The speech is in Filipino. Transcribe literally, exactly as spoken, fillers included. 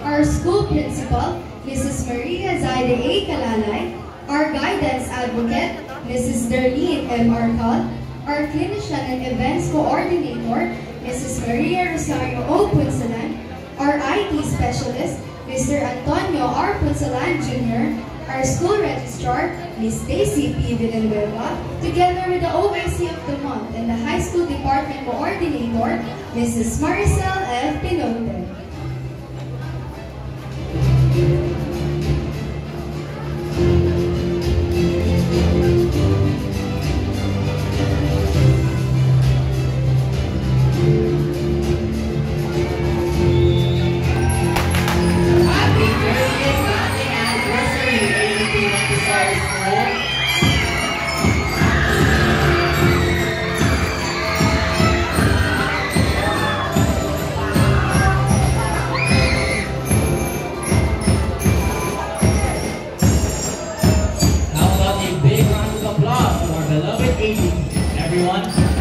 our school principal, Missus Maria Zaida A. Kalalay, our guidance advocate, Missus Darlene M. Arcal, our clinician and events coordinator, Missus Maria Rosario O. Punsalan, our I T specialist, Mister Antonio R. Punsalan Junior, our school registrar, Miz Stacy P. Villanueva, together with the O I C of the month and the high school department coordinator, Missus Maricel F. Pinote. Everyone.